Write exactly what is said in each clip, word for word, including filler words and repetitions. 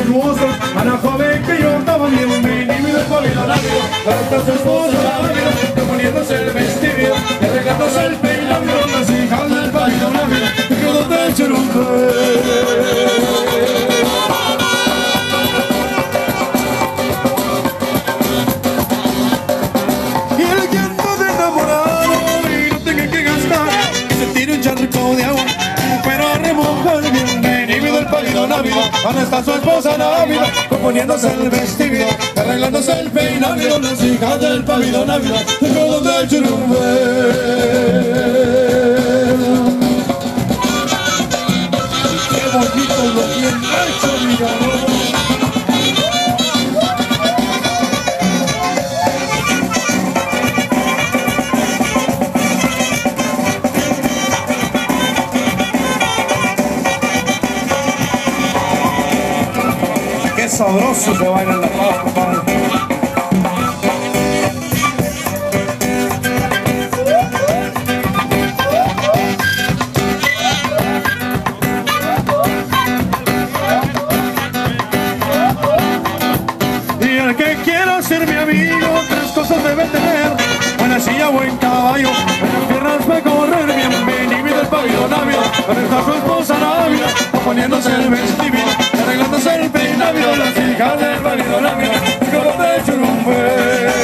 los gustos a la joven que yo estaba bien. Venido el pabellón amigo, hasta su esposa la vida, poniéndose el vestido, arreglándose el peinado, las hijas del pabellón amigo, que quedó de churumbe. ¿Dónde está su esposa Navidad? Componiéndose el vestido, arreglándose el peinado, las hijas del pabellón Navidad, de todo del churumbe. Qué bonito lo bien hecho, mi amor. Qué sabroso se baila en La Paz, compadre. Y el que quiera ser mi amigo, tres cosas debe tener: buena silla, buen caballo, buenas piernas para correr, bien venido del pabellón Navidad, donde está su esposa Navidad, poniéndose el vestido, arreglándose el peinado, las hijas del pabellón Navidad, con los de churumbe.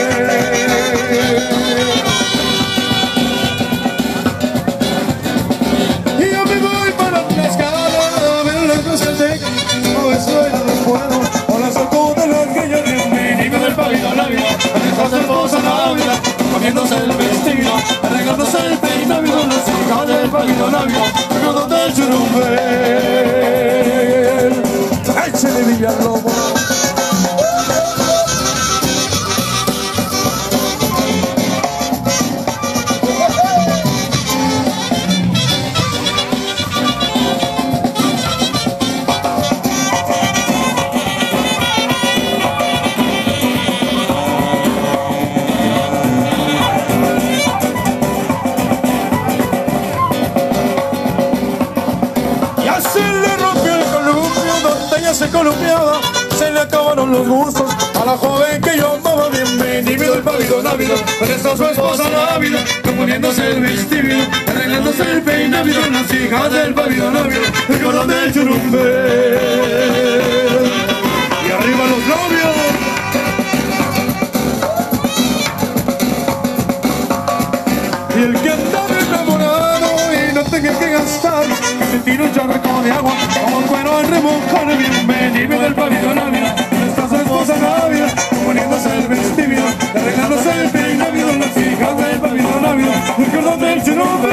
Y yo me voy para la escala a ver las cosas de no estoy a los buenos, o las saco de las que yo bien venido del pabellón Navidad, donde está su esposa Navidad, poniéndose el vestido, arreglándose el peinado, las hijas del pabellón Navidad, con los de churumbe. Échale Villalobos. Ya se le rompió el columpio donde ella se columpiaba, se le acabaron los gustos a la joven que yo amaba. Bienvenido el pabellón Navidad, donde está su esposa Navidad, componiéndose el vestido, arreglándose el peinado, las hijas del pabellón Navidad, el color del churumbe. Y arriba los novios. Y el que andaba enamorado y no tenga que gastar, que se tire un charco de agua como cuero al remojar. Bienvenido del pabellón Navidad, donde está su esposa Navidad, poniéndose el vestido, arreglándose el peinado, las hijas del pabellón Navidad, el color del churumbe.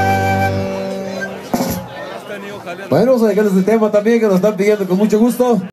Bueno, vamos a dejarles el tema también que nos están pidiendo con mucho gusto.